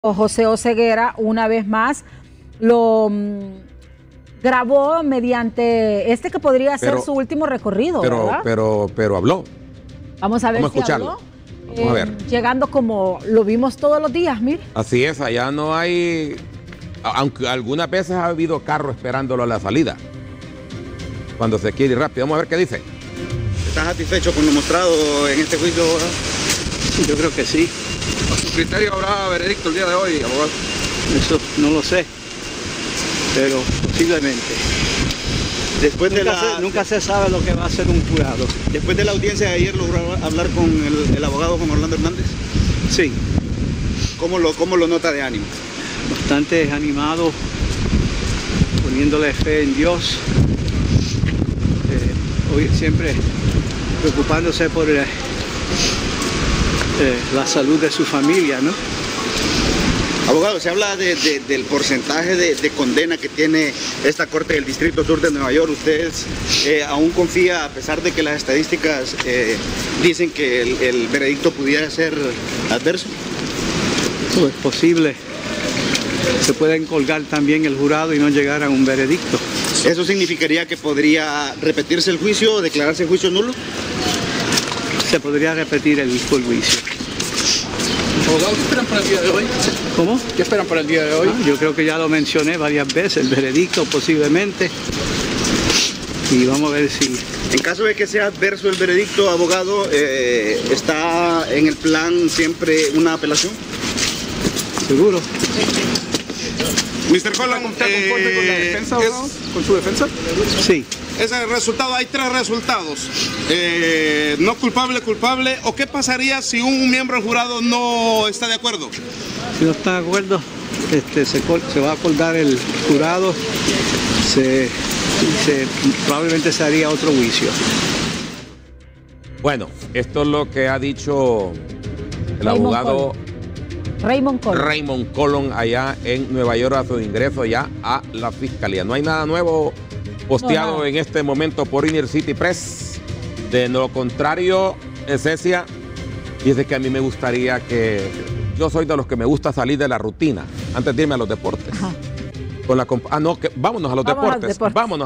José Oseguera una vez más lo grabó mediante que podría ser su último recorrido, ¿verdad? Pero habló. Vamos a ver Vamos a escucharlo. Vamos a ver. Llegando como lo vimos todos los días, mire. Así es, allá no hay, aunque algunas veces ha habido carro esperándolo a la salida, cuando se quiere ir rápido. Vamos a ver qué dice. ¿Estás satisfecho con lo mostrado en este juicio? Yo creo que sí. ¿A su criterio habrá veredicto el día de hoy, abogado? Eso no lo sé, pero posiblemente. Nunca se sabe lo que va a hacer un jurado. Después de la audiencia de ayer, ¿logró hablar con el abogado Juan Orlando Hernández? Sí. ¿Cómo lo nota de ánimo? Bastante animado, poniéndole fe en Dios. Hoy siempre preocupándose por la salud de su familia, ¿no? Abogado, se habla del porcentaje de condena que tiene esta Corte del Distrito Sur de Nueva York. ¿Usted aún confía, a pesar de que las estadísticas dicen que el veredicto pudiera ser adverso? Eso es posible. Se puede colgar también el jurado y no llegar a un veredicto. ¿Eso significaría que podría repetirse el juicio o declararse el juicio nulo? Se podría repetir el juicio. Abogado, ¿qué esperan para el día de hoy? ¿Cómo? ¿Qué esperan para el día de hoy? Yo creo que ya lo mencioné varias veces, el veredicto posiblemente. Y vamos a ver si... En caso de que sea adverso el veredicto, abogado, ¿está en el plan siempre una apelación? Seguro. Mr. Colon, ¿Está conforme con la defensa, abogado? ¿Con su defensa? Sí. Ese resultado, hay tres resultados. No culpable, culpable. ¿O qué pasaría si un miembro del jurado no está de acuerdo? Si no está de acuerdo, se va a colgar el jurado, probablemente se haría otro juicio. Bueno, esto es lo que ha dicho el abogado Raymond Colon allá en Nueva York a su ingreso ya a la fiscalía. No hay nada nuevo posteado en este momento por Inner City Press. De lo contrario, Cecia, dice que a mí me gustaría que... Yo soy de los que me gusta salir de la rutina antes de irme a los deportes. Vámonos a los deportes. Vámonos.